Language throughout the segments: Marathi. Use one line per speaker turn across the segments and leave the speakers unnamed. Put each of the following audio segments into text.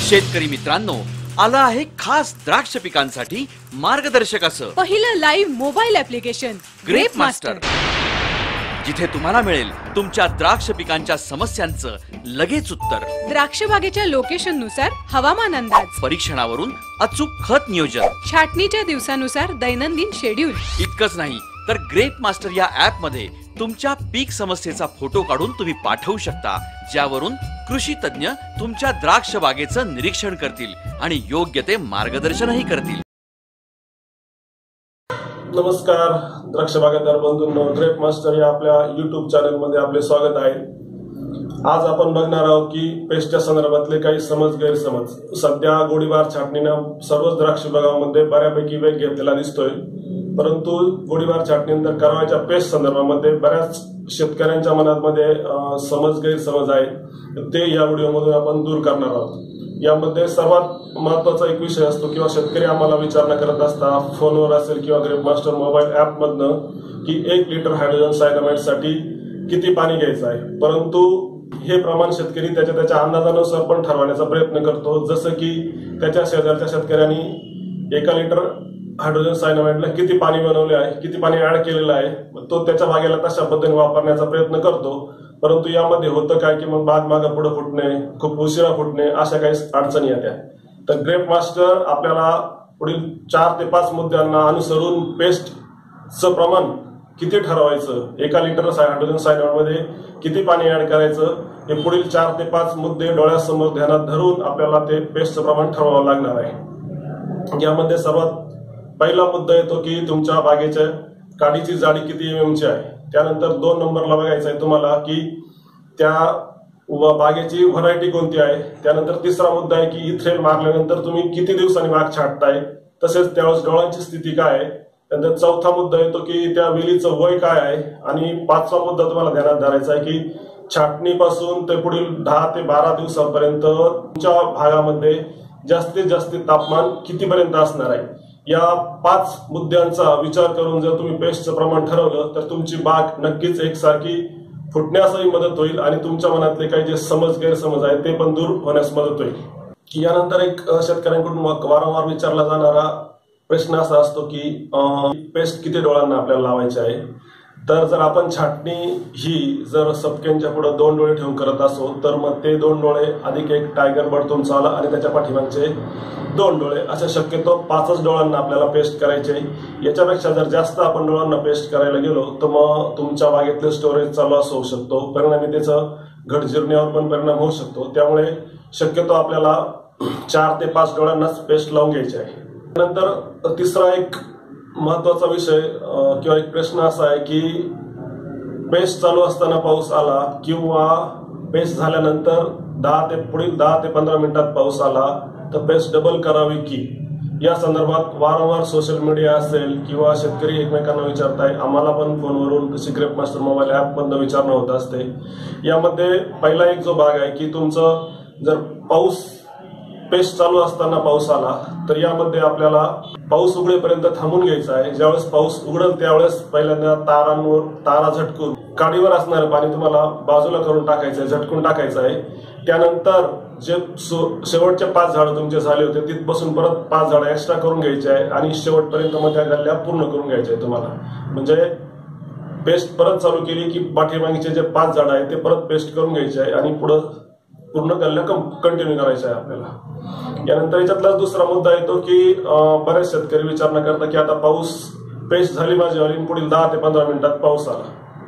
शेतकरी मित्रांनो, आलं आहे खास द्राक्ष पिकांसाठी मार्गदर्शक असं
पहिलं live mobile application grape master,
जिथे तुम्हाला मिळेल तुमच्या द्राक्ष पिकांच्या समस्यांचं लगेच उत्तर,
द्राक्ष बागेच्या लोकेशन नुसार हवामान अंदाज,
परीक्षणावरून अचूक खत नियोजन,
छाटणीच्या दिवसानुसार दैनंदिन शेड्यूल.
इतकंच नाही तर ग्रेप मास्टर या ऍप मध्ये तुमच्या पीक समस्येचा फोटो काढून तुम्ही पाठवू शकता, ज्यावरून कृषी तज्ञ तुमच्या द्राक्ष बागेचं निरीक्षण करतील आणि योग्य ते मार्गदर्शनही करतील.
नमस्कार द्राक्ष बागायतदार बंधूंनो, ग्रेप मास्टर या आपल्या YouTube चॅनल मध्ये आपले स्वागत आहे. आज आपण बघणार आहोत की पेस्टच्या संदर्भातले काही समज गैरसमज. सध्या गोळीबार छाटणीनं सर्वच द्राक्ष बागांमध्ये बऱ्यापैकी वेग घेतलेला दिसतोय, परंतु गोळीबार छाटणीनंतर करावयाच्या पेस्ट संदर्भामध्ये बऱ्याच शेतकऱ्यांच्या मनामध्ये समज गैरसमज आहे, ते या व्हिडिओमधून आपण दूर करणार आहोत. यामध्ये सर्वात महत्वाचा एक विषय असतो किंवा शेतकरी आम्हाला विचारणा करत असतात फोनवर असेल किंवा ग्रेप मास्टर मोबाईल ऍप मधनं की 1 लिटर हायड्रोजन सायनामाइड साठी किती पाणी घ्यायचं आहे. परंतु हे प्रमाण शेतकरी त्याच्या अंदाजानुसार पण ठरवण्याचा प्रयत्न करतो. जसं की त्याच्या शेजारच्या शेतकऱ्यांनी 1 लिटर हायड्रोजन सायनामाइडला किती पाणी बनवले आहे, किती पाणी ऍड केलेलं आहे, तो त्याच्या बागेला तशा पद्धतीने वापरण्याचा प्रयत्न करतो. परंतु यामध्ये होतं काय की मग बाग मागे पुढे फुटणे, खूप उशिरा फुटणे, अशा काही अडचणी येत्या. तर ग्रेप मास्टर आपल्याला पुढील 4 ते 5 मुद्द्यांना अनुसरून पेस्टचं प्रमाण किती ठरवायचं, 1 लिटर हायड्रोजन सायनामाइडमध्ये किती पाणी ऍड करायचं, हे पुढील 4 ते 5 मुद्दे डोळ्यासमोर ध्यानात धरून आपल्याला ते पेस्टचं प्रमाण ठरवावं लागणार आहे. यामध्ये सर्वात पहिला मुद्दा येतो की तुमच्या बागेच्या काडीची जाडी किती mm ची आहे. त्यानंतर 2 नंबरला बघायचं आहे तुम्हाला की त्या बागेची व्हरायटी कोणती आहे. त्यानंतर तिसरा मुद्दा आहे की इथ्रेल मारल्यानंतर तुम्ही किती दिवसांनी बाग छाटताय, तसेच त्यावेळेस डोळ्यांची स्थिती काय आहे. त्यानंतर चौथा मुद्दा येतो की त्या वेलीचं वय काय आहे. आणि 5वा मुद्दा तुम्हाला ध्यानात धरायचा आहे की छाटणीपासून ते पुढील 10 ते 12 दिवसांपर्यंत तुमच्या भागामध्ये जास्तीत जास्त तापमान कितीपर्यंत असणार आहे. या 5 मुद्द्यांचा विचार करून जर तुम्ही पेस्टचं प्रमाण ठरवलं तर तुमची बाग नक्कीच एकसारखी फुटण्यासही मदत होईल आणि तुमच्या मनातले काही जे समज गैरसमज आहे ते पण दूर होण्यास मदत होईल. यानंतर एक शेतकऱ्यांकडून वारंवार विचारला जाणारा प्रश्न असा असतो की पेस्ट किती डोळ्यांना आपल्याला लावायची आहे. तर जर आपण छाटणी ही जर सपकेनच्या पुढे 2 डोळे ठेवून करत असो तर मग ते 2 डोळे अधिक एक टायगर बर्ड तुमचा आला आणि त्याच्या पाठीमागचे 2 डोळे, अशा शक्यतो 5च डोळ्यांना आपल्याला पेस्ट करायचे. याच्यापेक्षा जर जास्त आपण डोळ्यांना पेस्ट करायला गेलो तर मग तुमच्या बागेतले स्टोरेजचा लॉस होऊ शकतो, परिणामी त्याचं घट जिरण्यावर पण परिणाम होऊ शकतो. त्यामुळे शक्यतो आपल्याला 4 ते 5 डोळ्यांनाच पेस्ट लावून घ्यायची आहे. नंतर तिसरा एक महत्वाचा विषय किंवा एक प्रश्न असा आहे की पेस्ट चालू असताना पाऊस आला किंवा पेस्ट झाल्यानंतर पुढील 10 ते 15 मिनिटात पाऊस आला तर पेस्ट डबल करावी की. या संदर्भात वारंवार सोशल मीडिया असेल किंवा शेतकरी एकमेकांना विचारताय, आम्हाला पण फोनवरून तशी ग्रेप मास्टर मोबाईल ऍप मधनं विचारणं होत असते. यामध्ये पहिला एक जो भाग आहे की तुमचं जर पेस्ट चालू असताना पाऊस आला तर यामध्ये आपल्याला पाऊस उघडेपर्यंत थांबून घ्यायचा आहे. ज्यावेळेस पाऊस उघडेल त्यावेळेस पहिल्यांदा तारा झटकून काडीवर असणारं पाणी तुम्हाला बाजूला करून टाकायचं आहे, झटकून टाकायचं आहे. त्यानंतर जे शेवटचे 5 झाडं तुमचे झाले होते तिथपासून परत 5 झाडं एक्स्ट्रा करून घ्यायचे आहे आणि शेवटपर्यंत मग त्या गल्ल्या पूर्ण करून घ्यायच्या आहे तुम्हाला. म्हणजे पेस्ट परत चालू केली की पाठीमागचे जे 5 झाडं आहेत ते परत पेस्ट करून घ्यायचे आहे आणि पुढे पूर्ण गल्ल्या कंटिन्यू करायचं आहे आपल्याला. यानंतर याच्यातला दुसरा मुद्दा येतो की बरेच शेतकरी विचारणा करतात की आता पाऊस पेस्ट झाली माझी आणि पुढील 10 ते 15 मिनिटात पाऊस आला.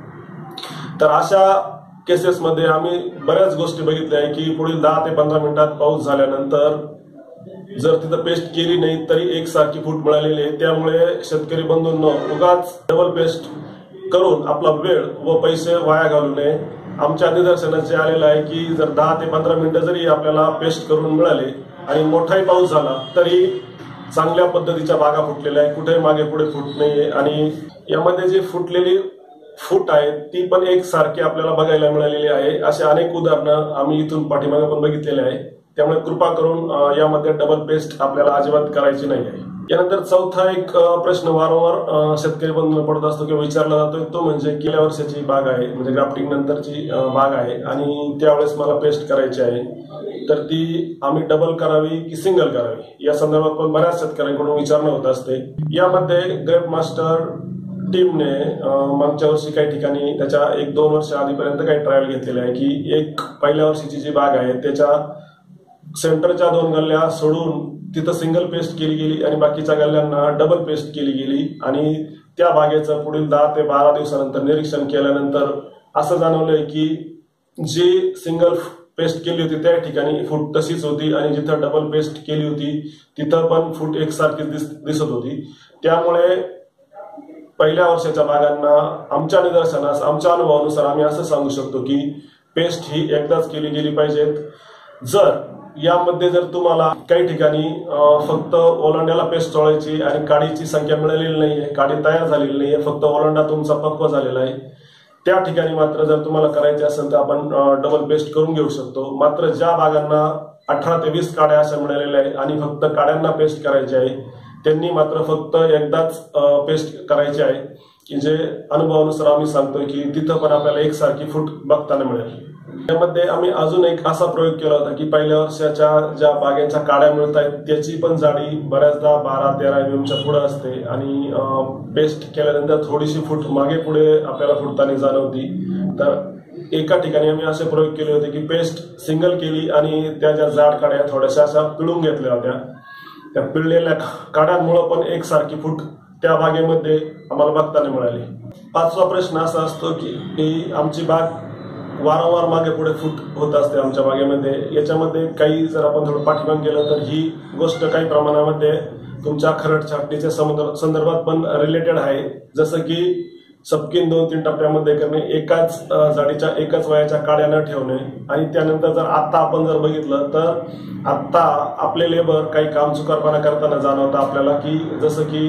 तर अशा केसेसमध्ये आम्ही बऱ्याच गोष्टी बघितल्या आहे की पुढील 10 ते 15 मिनिटात पाऊस झाल्यानंतर जर तिथं पेस्ट केली नाही तरी एकसारखी फूट मिळालेली आहे. त्यामुळे शेतकरी बंधूंनो उगाच डबल पेस्ट करून आपला वेळ व पैसे वाया घालू नये. आमच्या निदर्शनाचे आलेलं आहे की जर 10 ते 15 मिनिटं जरी आपल्याला पेस्ट करून मिळाले आणि मोठाही पाऊस झाला तरी चांगल्या पद्धतीच्या बागा फुटलेल्या आहे, कुठेही मागे पुढे फूट नाहीये. आणि यामध्ये जी फुटलेली फूट आहे ती पण एकसारखी आपल्याला बघायला मिळालेली आहे. असे अनेक उदाहरणं आम्ही इथून पाठीमागे पण बघितलेले आहे. त्यामुळे कृपा करून यामध्ये डबल पेस्ट आपल्याला अजिबात करायची नाही आहे. यानंतर चौथा एक प्रश्न वारंवार शेतकरी बंधूंना पडत असतो किंवा विचारला जातोय, तो म्हणजे गेल्या वर्षाची बाग आहे, म्हणजे ग्राफ्टिंग नंतरची बाग आहे आणि त्यावेळेस मला पेस्ट करायची आहे, तर ती आम्ही डबल करावी की सिंगल करावी या संदर्भात पण बऱ्याच शेतकऱ्यांकडून विचारणा होत असते. यामध्ये ग्रेप मास्टर टीमने मागच्या वर्षी काही ठिकाणी त्याच्या 1-2 वर्ष आधीपर्यंत काही ट्रायल घेतलेले आहे की एक पहिल्या वर्षीची जी बाग आहे त्याच्या सेंटरच्या 2 गल्ल्या सोडून तिथं सिंगल पेस्ट केली गेली आणि बाकीच्या गल्ल्यांना डबल पेस्ट केली गेली आणि त्या बागेचं पुढील 10 ते 12 दिवसानंतर निरीक्षण केल्यानंतर असं जाणवलंय की जी सिंगल पेस्ट केली होती त्या ठिकाणी फूट तशीच होती आणि जिथं डबल पेस्ट केली होती तिथं पण फूट एकसारखी दिसत होती. त्यामुळे पहिल्या वर्षाच्या बागांना आमच्या निदर्शनास, आमच्या अनुभवानुसार आम्ही असं सांगू शकतो की पेस्ट ही एकदाच केली गेली पाहिजेत. जर यामध्ये जर तुम्हाला काही ठिकाणी फक्त ओलांड्याला पेस्ट चोळायची आणि काडीची संख्या मिळालेली नाहीये, काडी तयार झालेली नाहीये, फक्त ओलांडा तुमचा पक्व झालेला आहे, त्या ठिकाणी मात्र जर तुम्हाला करायचे असेल तर आपण डबल पेस्ट करून घेऊ शकतो. मात्र ज्या बागांना 18 ते 20 काड्या अशा मिळालेल्या आहेत आणि फक्त काड्यांना पेस्ट करायची आहे त्यांनी मात्र फक्त एकदाच पेस्ट करायची आहे की जे अनुभवानुसार आम्ही सांगतोय की तिथं पण आपल्याला एकसारखी फूट बघताना मिळेल. यामध्ये आम्ही अजून एक असा प्रयोग केला होता की पहिल्या वर्षाच्या ज्या बागेच्या काड्या मिळत आहेत त्याची पण जाडी बऱ्याचदा 12-13 mm पुढे असते आणि पेस्ट केल्यानंतर थोडीशी फूट मागे पुढे आपल्याला फुटताना जाणवती. तर एका ठिकाणी आम्ही असे प्रयोग केले होते की पेस्ट सिंगल केली आणि त्या ज्या जाड काड्या थोड्याशा अशा पिळून घेतल्या होत्या. त्या पिळलेल्या काड्यांमुळे पण एकसारखी फूट त्या बागेमध्ये आम्हाला बघताना मिळाली. 5वा प्रश्न असा असतो की आमची बाग वारंवार मागे पुढे फूट होत असते आमच्या बागेमध्ये. याच्यामध्ये काही जर आपण थोडं पाठीमाग गेलं तर ही गोष्ट काही प्रमाणामध्ये तुमच्या खरड छाटणीच्या संदर्भात पण रिलेटेड आहे. जसं की सबकिन 2-3 टप्प्यामध्ये करणे, एकाच जाडीच्या एकाच वयाच्या काड्या न ठेवणे आणि त्यानंतर जर आता आपण जर बघितलं तर आता आपले लेबर काही काम चुकारपणा करताना जाणवतं आपल्याला की जसं की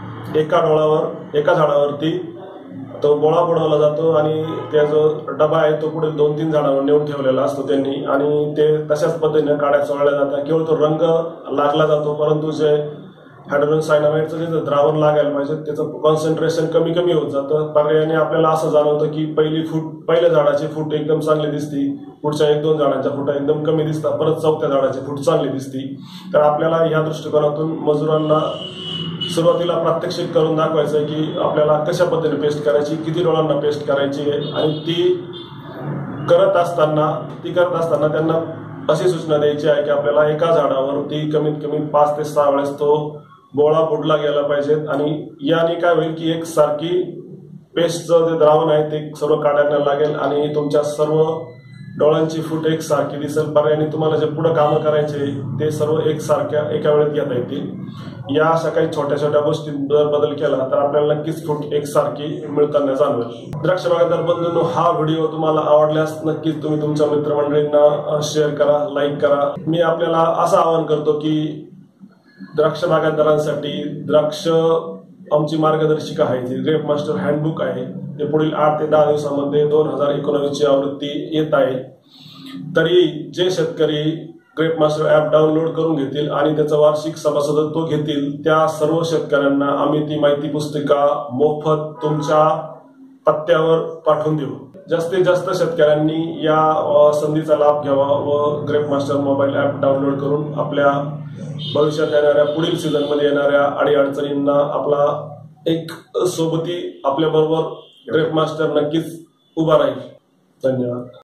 एका झाडावरती तो बोळा बुडवला जातो आणि त्या जो डबा आहे तो पुढे 2-3 झाडावर नेऊन ठेवलेला असतो त्यांनी आणि ते तशाच पद्धतीने काड्या चोळल्या जातात. केवळ तो रंग लागला जातो परंतु जे हायड्रोजन सायनामाइडचं जे द्रावण लागायला पाहिजे त्याचं कॉन्सन्ट्रेशन कमी होत जातं. पर्यायाने आपल्याला असं जाणवतं की पहिल्या झाडाची फूट एकदम चांगली दिसती, पुढच्या 1-2 झाडांच्या फुटा एकदम कमी दिसतात, परत 4थ्या झाडाची फूट चांगली दिसती. तर आपल्याला या दृष्टिकोनातून मजुरांना सुरुवातीला प्रात्यक्षिक करून दाखवायचं की आपल्याला कशा पद्धतीने पेस्ट करायची, किती डोळांना पेस्ट करायची आहे आणि ती करत असताना त्यांना अशी सूचना द्यायची आहे की आपल्याला एका झाडावरती कमीत कमी 5 ते 6 वेळेस तो बोळा बुडला गेला पाहिजेत आणि याने काय होईल की एक सारखी पेस्टचं जे द्रावण आहे ते सर्व काड्यांना लागेल आणि तुमच्या सर्व डोळ्यांची फूट एक सारखी दिसेल. पर्यायाने तुम्हाला जे पुढे कामं करायचे ते सर्व एकसारख्या एका वेळेत घेता येतील. या अशा काही छोट्या छोट्या गोष्टी जर बदल केला तर आपल्याला नक्कीच फूट एकसारखी मिळताना जाणवेल. द्राक्ष बागायतदार बंधूंनो, हा व्हिडिओ तुम्हाला आवडल्यास नक्कीच तुम्ही तुमच्या मित्रमंडळींना शेअर करा, लाईक करा. मी आपल्याला असं आवाहन करतो की द्राक्ष बागायतदारांसाठी द्राक्ष आमची मार्गदर्शिका आहे जी ग्रेप मास्टर हँडबुक आहे, ते पुढील 8 ते 10 दिवसामध्ये 2019ची आवृत्ती येत आहे. तरी जे शेतकरी ग्रेप मास्टर ऍप डाउनलोड करून घेतील आणि त्याचा वार्षिक सभासदत्व घेतील त्या सर्व शेतकऱ्यांना आम्ही ती माहिती पुस्तिका मोफत तुमच्या पत्त्यावर पाठवून देऊ. जास्तीत जास्त शेतकऱ्यांनी या संधीचा लाभ घ्यावा व grape master mobile app download करून आपल्या भविष्यात येणाऱ्या पुढील सीझनमध्ये येणाऱ्या अडीअडचणींना आपला एक सोबती आपल्या बरोबर ग्रेप मास्टर नक्कीच उभा राहील. धन्यवाद.